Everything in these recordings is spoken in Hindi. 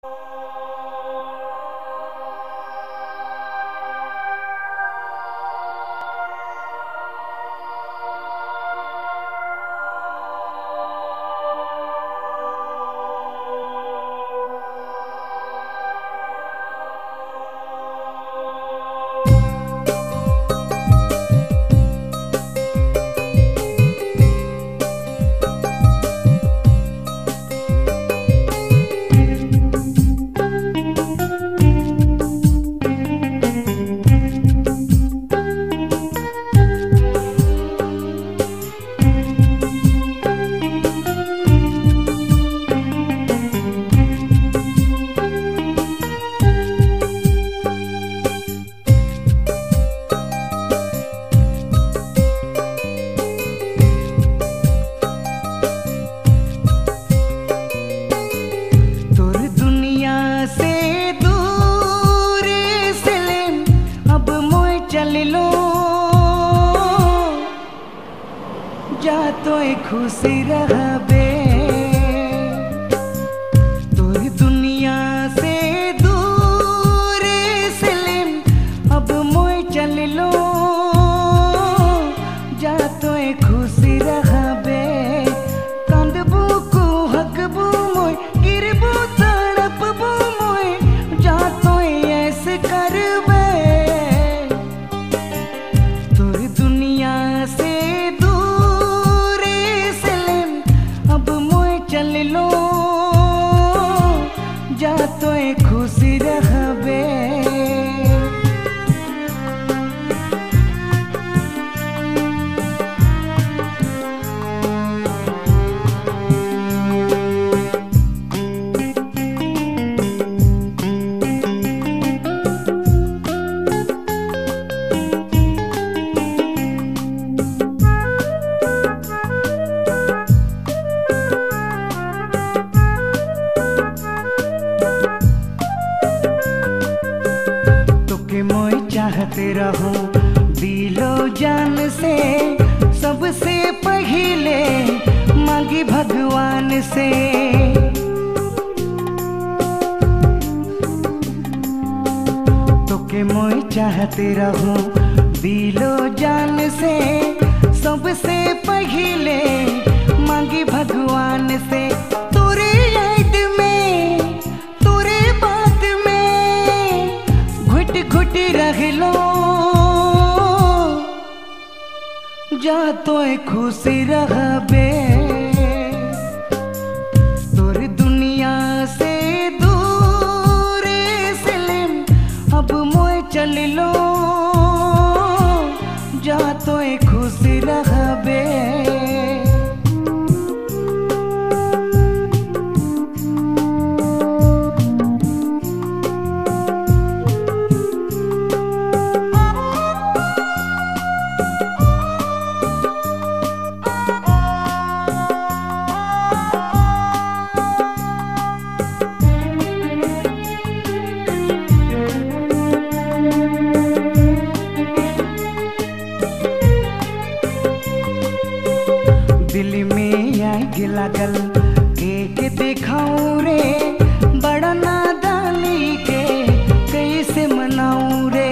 जा तो खुशी रहबे तोर दुनिया से दूर सलीम अब मोय चल लो जा तो खुशी रहबे कांदबू को हकबू मोय गिरबू तड़पबू मोय जा तो ऐसे करबे तोर दुनिया से चल लो जा तो खुशी रहबे चाहते रहो दिलो जान से सबसे पहले मांगी भगवान से तो के मोय चाहते रहो दिलो जान से सबसे पहले मांगी भगवान से तोरे याद में तोरे बात में घुट घुट रह लो जा तो खुशी रहबे तोर दुनिया से दूर सलीम अब मोय चल लो जा तो खुशी रहबे दिल में आग लागल के दिखाऊं रे बड़ा नादानी के कैसे मनाऊं रे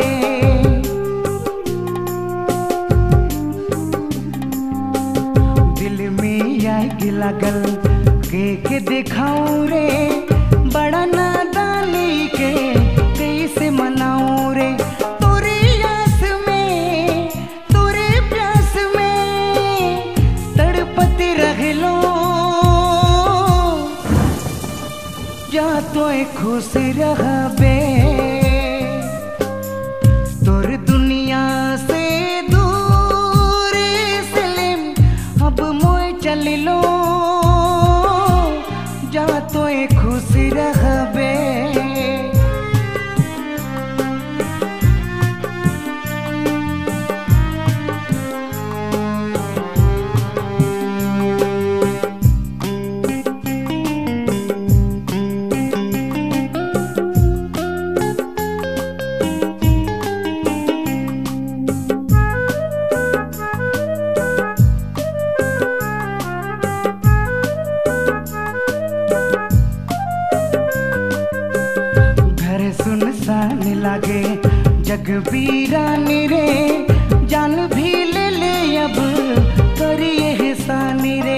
दिल में आग लागल के दिखाऊं रे बड़ा नादानी के कैसे मनाऊं रे तोरे आस में तोरे प्यास में तड़पती रह लो जा तो खुशी रहबे तोर दुनिया से दूर सलीम अब मोय चल लो जा तो खुशी रहबे सुनसान लागे जग वीरान रे, जान भी ले ले अब करिए एहसान रे।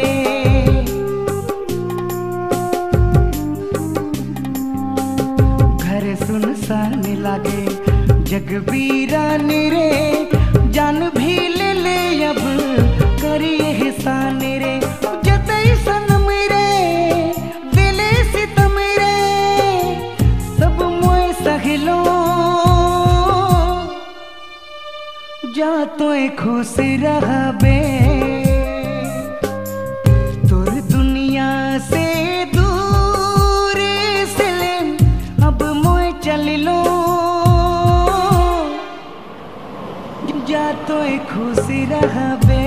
घर सुनसान लागे जग वीरान रे, जान भी ले ले अब करिए एहसान रे। जतई सनम रे दिले सितम रे, सब मोए सहिलो जा तोय खुश रहबे। तोर दुनिया से दूर सिलेम अब मोए चलिलो जा तोय खुश रहबे।